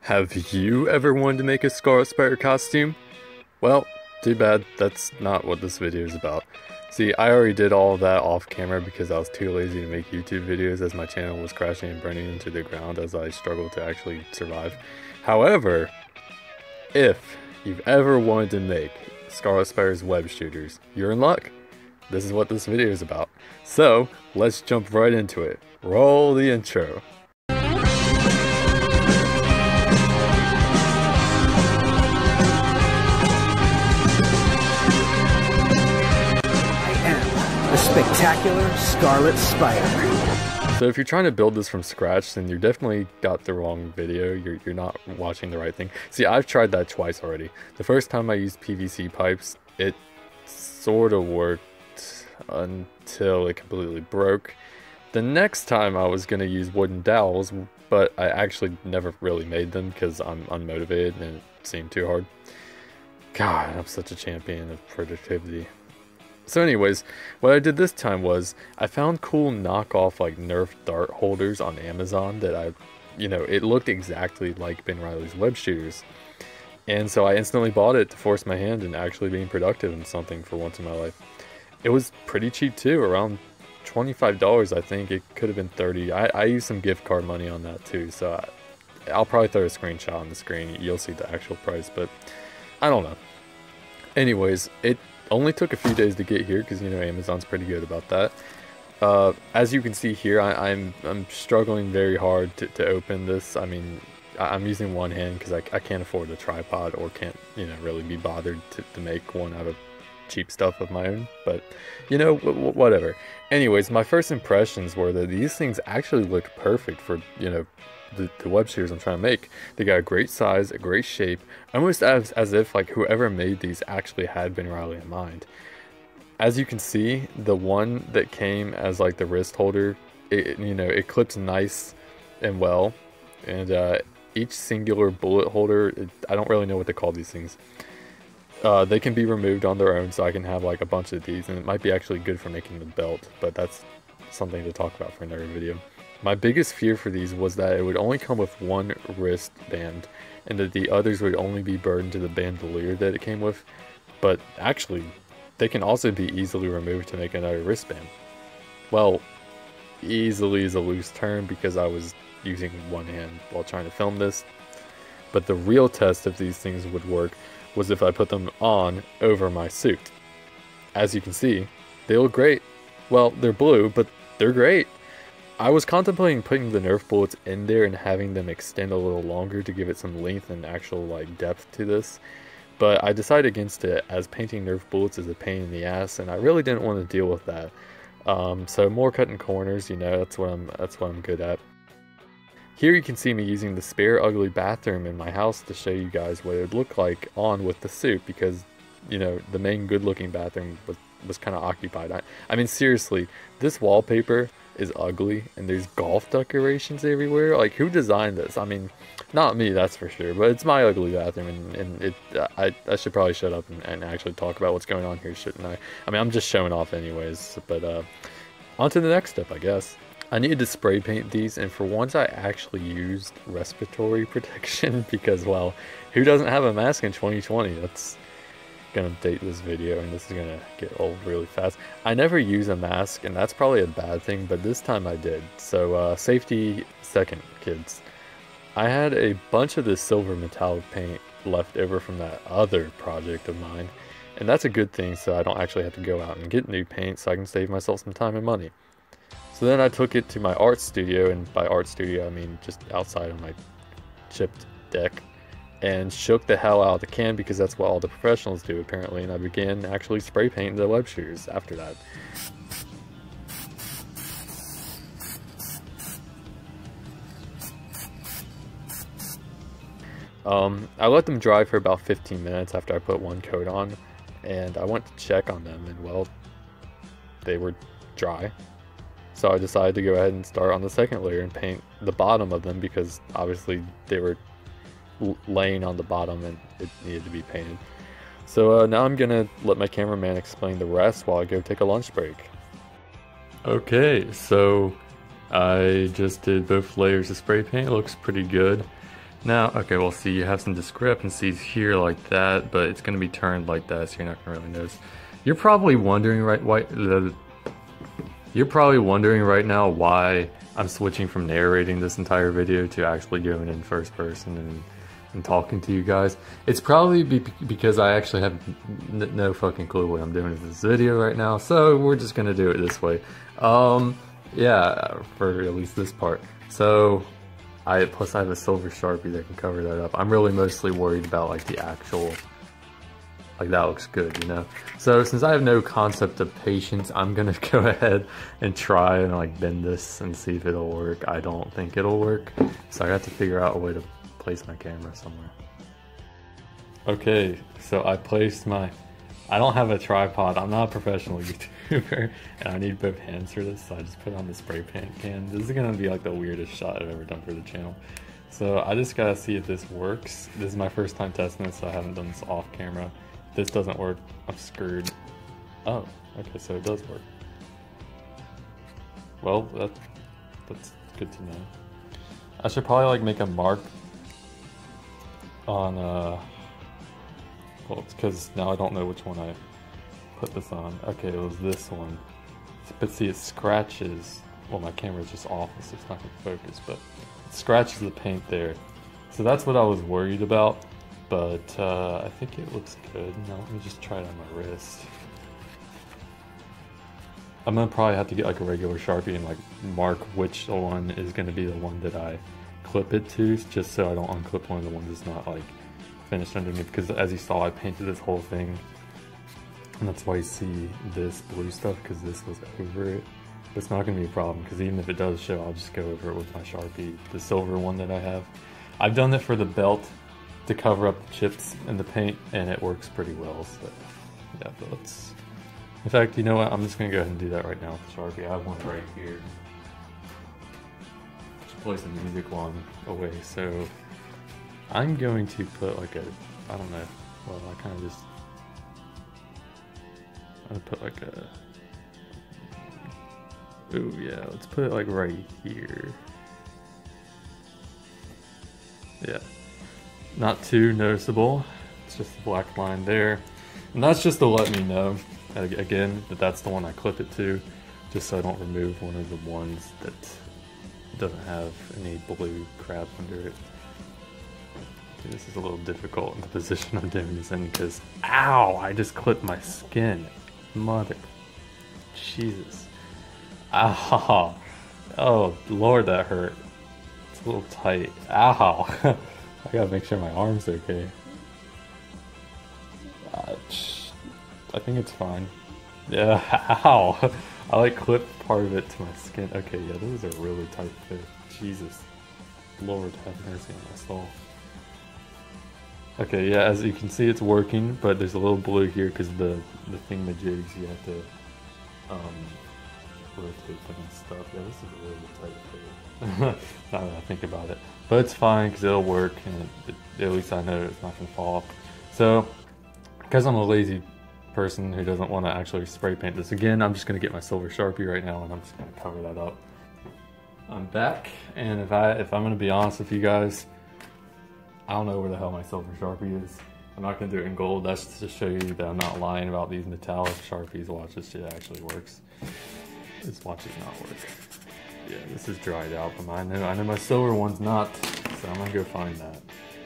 Have you ever wanted to make a Scarlet Spider costume? Well, too bad, that's not what this video is about. See, I already did all of that off camera because I was too lazy to make YouTube videos as my channel was crashing and burning into the ground as I struggled to actually survive. However, if you've ever wanted to make Scarlet Spider's web shooters, you're in luck. This is what this video is about. So, let's jump right into it. Roll the intro. The spectacular Scarlet Spider. So if you're trying to build this from scratch, then you definitely got the wrong video. You're not watching the right thing. See, I've tried that twice already. The first time I used PVC pipes, it sort of worked until it completely broke. The next time I was going to use wooden dowels, but I actually never really made them because I'm unmotivated and it seemed too hard. God, I'm such a champion of productivity. So anyways, what I did this time was, I found cool knockoff like Nerf dart holders on Amazon that it looked exactly like Ben Reilly's web shooters. And so I instantly bought it to force my hand in actually being productive in something for once in my life. It was pretty cheap too, around $25 I think. It could have been $30. I used some gift card money on that too, so I'll probably throw a screenshot on the screen. You'll see the actual price, but I don't know. Anyways, it only took a few days to get here because Amazon's pretty good about that. As you can see here, I'm struggling very hard to open this. I mean, I'm using one hand because I can't afford a tripod or can't really be bothered to make one out of cheap stuff of my own, but whatever. Anyways, my first impressions were that these things actually looked perfect for the web shooters I'm trying to make. They got a great size, a great shape, almost as if like whoever made these actually had Ben Reilly in mind. As you can see, the one that came as like the wrist holder, it clips nice and well, and each singular bullet holder, I don't really know what to call these things. They can be removed on their own, so I can have like a bunch of these, and it might be actually good for making the belt, but that's something to talk about for another video. My biggest fear for these was that it would only come with one wristband, and that the others would only be burdened to the bandolier that it came with, but actually, they can also be easily removed to make another wristband. Well, easily is a loose term because I was using one hand while trying to film this, but the real test if these things would work was if I put them on over my suit. As you can see, they look great. Well, they're blue, but they're great. I was contemplating putting the Nerf bullets in there and having them extend a little longer to give it some length and actual like depth to this, but I decided against it as painting Nerf bullets is a pain in the ass, and I really didn't want to deal with that. So more cutting corners, that's what I'm good at. Here you can see me using the spare ugly bathroom in my house to show you guys what it would look like on with the suit, because the main good looking bathroom was kind of occupied. I mean seriously, this wallpaper is ugly and there's golf decorations everywhere. Like, who designed this? I mean, not me, that's for sure, but it's my ugly bathroom, and I should probably shut up and actually talk about what's going on here, shouldn't I? I mean, I'm just showing off anyways, but on to the next step, I guess. I needed to spray paint these, and for once I actually used respiratory protection because, well, who doesn't have a mask in 2020? That's gonna date this video, and this is gonna get old really fast. I never use a mask, and that's probably a bad thing, but this time I did. So safety second, kids. I had a bunch of this silver metallic paint left over from that other project of mine, and that's a good thing, so I don't actually have to go out and get new paint, so I can save myself some time and money. So then I took it to my art studio, and by art studio I mean just outside of my chipped deck, and shook the hell out of the can because that's what all the professionals do apparently, and I began actually spray painting the web shooters after that. I let them dry for about 15 minutes after I put one coat on, and I went to check on them, and well, they were dry. So I decided to go ahead and start on the second layer and paint the bottom of them because obviously they were laying on the bottom and it needed to be painted. So now I'm gonna let my cameraman explain the rest while I go take a lunch break. Okay, so I just did both layers of spray paint. It looks pretty good. Now, okay, well, see, you have some discrepancies here like that, but it's going to be turned like that, so you're not going to really notice. You're probably wondering right now why I'm switching from narrating this entire video to actually doing it in first person and talking to you guys. It's probably because I actually have no fucking clue what I'm doing in this video right now, so we're just going to do it this way. Yeah, for at least this part. So, plus I have a silver Sharpie that can cover that up. I'm really mostly worried about like the actual, like that looks good, you know? So since I have no concept of patience, I'm gonna go ahead and try and like bend this and see if it'll work. I don't think it'll work. So I got to figure out a way to place my camera somewhere. Okay, so I placed I don't have a tripod. I'm not a professional YouTuber, and I need both hands for this, so I just put on the spray paint can. This is gonna be like the weirdest shot I've ever done for the channel. So I just gotta see if this works. This is my first time testing this, so I haven't done this off camera. If this doesn't work, I'm screwed. Oh, okay, so it does work. Well, that's good to know. I should probably like make a mark on well, it's because now I don't know which one I put this on. Okay, it was this one. But see, it scratches. Well, my camera's just off, so it's not going to focus, but it scratches the paint there. So that's what I was worried about, but I think it looks good. Now let me just try it on my wrist. I'm going to probably have to get like a regular Sharpie and like mark which one is going to be the one that I clip it to, just so I don't unclip one of the ones that's not like finished underneath, because as you saw, I painted this whole thing, and that's why you see this blue stuff, because this was over it. But it's not going to be a problem, because even if it does show, I'll just go over it with my Sharpie, the silver one that I have. I've done it for the belt to cover up the chips and the paint, and it works pretty well, so yeah, but let's... In fact, you know what, I'm just going to go ahead and do that right now with the Sharpie. I have one right here. I should play some music while I'm away, so... I'm going to put like a, I don't know, well I kind of just, I'm gonna put like a, ooh yeah, let's put it like right here. Yeah, not too noticeable, it's just a black line there. And that's just to let me know, again, that that's the one I clip it to, just so I don't remove one of the ones that doesn't have any blue crap under it. This is a little difficult in the position I'm doing this in, because, ow, I just clipped my skin. Mother, Jesus. Ow. Oh, Lord, that hurt. It's a little tight. Ow. I gotta make sure my arm's okay. I think it's fine. Yeah, ow. I like clipped part of it to my skin. Okay, yeah, those are really tight fit. Jesus. Lord, have mercy on my soul. Okay, yeah, as you can see, it's working, but there's a little blue here because the thingamajigs, you have to rotate them and stuff. Yeah, this is a really tight fit. Now that I think about it. But it's fine because it'll work, and at least I know it's not going to fall off. So, because I'm a lazy person who doesn't want to actually spray paint this again, I'm just going to get my silver Sharpie right now, and I'm just going to cover that up. I'm back, and if I'm going to be honest with you guys, I don't know where the hell my silver Sharpie is. I'm not going to do it in gold. That's to show you that I'm not lying about these metallic Sharpies. Watch, this shit actually works. This watch does not work. Yeah, this is dried out, but I know my silver one's not, so I'm going to go find that.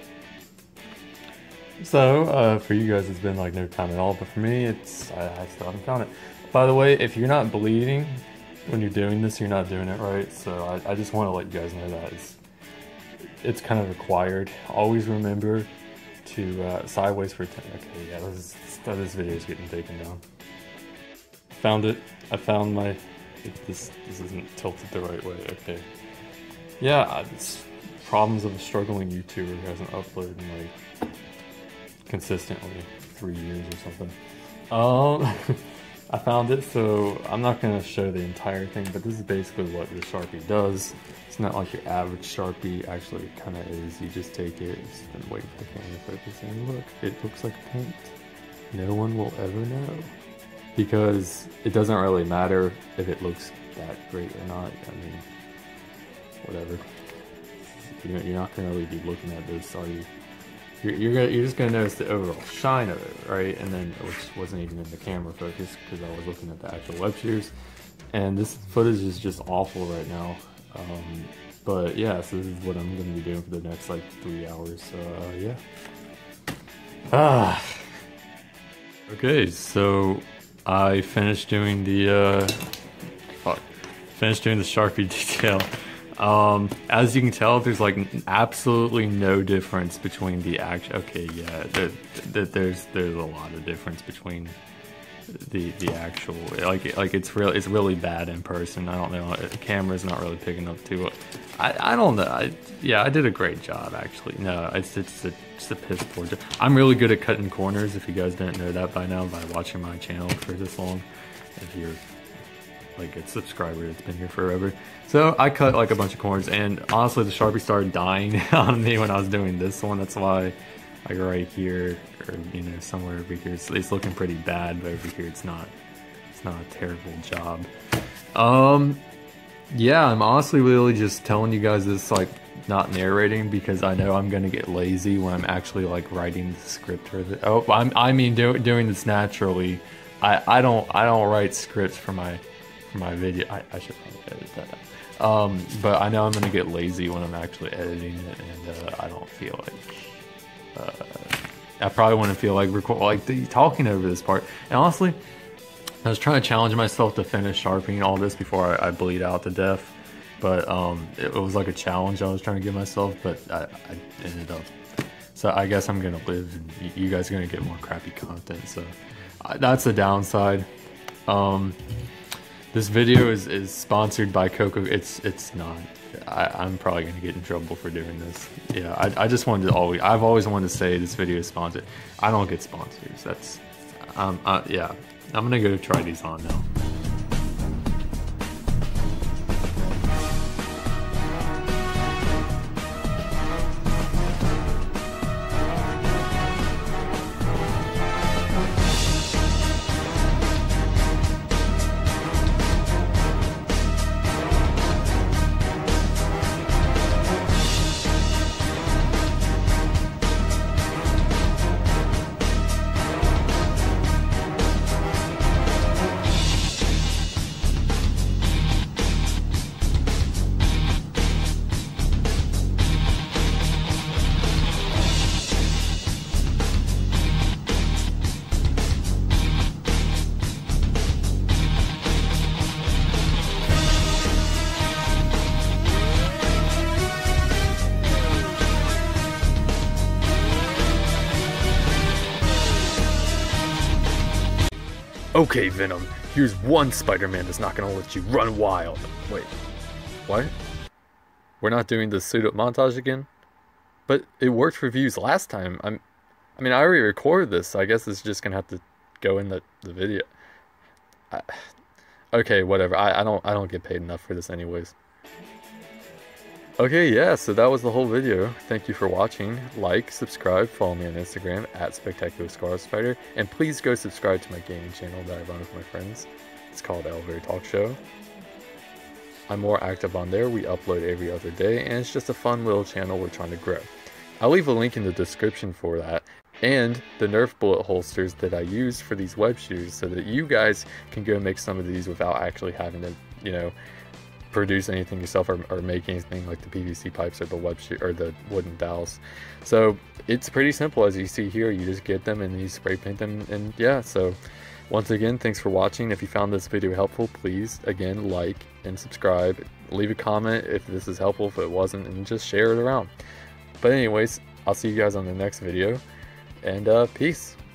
So, for you guys, it's been like no time at all, but for me, I still haven't found it. By the way, if you're not bleeding when you're doing this, you're not doing it right, so I just want to let you guys know that. It's kind of required. Always remember to sideways for 10. Okay, yeah, this video is getting taken down. Found it. I found my. This isn't tilted the right way. Okay. Yeah, it's problems of a struggling YouTuber who hasn't uploaded in like consistently 3 years or something. I found it, so I'm not going to show the entire thing, but this is basically what the Sharpie does. It's not like your average Sharpie. Actually, it kind of is. You just take it and wait for the camera to focus, and look, it looks like paint. No one will ever know, because it doesn't really matter if it looks that great or not. I mean, whatever. You're not gonna really be looking at this, are you? You're just gonna notice the overall shine of it, right? And then, which wasn't even in the camera focus because I was looking at the actual web shooters. And this footage is just awful right now. But yeah, so this is what I'm gonna be doing for the next like 3 hours. So yeah. Okay, so I finished doing the finished doing the Sharpie detail. As you can tell, there's like absolutely no difference between the actual. Okay, yeah, there's a lot of difference between the actual. Like it's really bad in person. I don't know. The camera's not really picking up too. I don't know. I did a great job actually. No, it's a piss poor job. I'm really good at cutting corners. If you guys didn't know that by now, by watching my channel for this long, if you're like a subscriber that's been here forever. So I cut like a bunch of corners, and honestly the Sharpie started dying on me when I was doing this one. That's why like right here, or you know, somewhere over here, it's looking pretty bad, but over here it's not a terrible job. Yeah, I'm honestly really just telling you guys this, like not narrating, because I know I'm gonna get lazy when I'm actually like writing the script for it. Oh, I mean doing this naturally. I don't write scripts for my video. I should probably edit that out. But I know I'm gonna get lazy when I'm actually editing it, and I don't feel like I probably wouldn't feel like talking over this part. And honestly, I was trying to challenge myself to finish sharpening all this before I bleed out to death. But it was like a challenge I was trying to give myself, but I ended up. So I guess I'm gonna live, and you guys are gonna get more crappy content. So that's the downside. This video is sponsored by Coco. It's not. I'm probably gonna get in trouble for doing this. Yeah, I just wanted to I've always wanted to say this video is sponsored. I don't get sponsors. That's yeah. I'm gonna go try these on now. Okay, Venom, here's one Spider-Man that's not gonna let you run wild. Wait, what? We're not doing the suit-up montage again? But it worked for views last time. I mean, I already recorded this, so I guess it's just gonna have to go in the video. Okay, whatever. I don't get paid enough for this anyways. Okay, yeah, so that was the whole video. Thank you for watching. Like, subscribe, follow me on Instagram @SpectacularScarletSpider, and please go subscribe to my gaming channel that I run with my friends. It's called Elevator Talk Show. I'm more active on there. We upload every other day, and it's just a fun little channel we're trying to grow. I'll leave a link in the description for that, and the Nerf bullet holsters that I use for these web shooters, so that you guys can go make some of these without actually having to, you know, produce anything yourself or make anything like the PVC pipes or the web shoot or the wooden dowels. So it's pretty simple, as you see here. You just get them and you spray paint them, and yeah. So once again, thanks for watching. If you found this video helpful, please again like and subscribe. Leave a comment if this is helpful, if it wasn't, and just share it around. But anyways, I'll see you guys on the next video, and peace.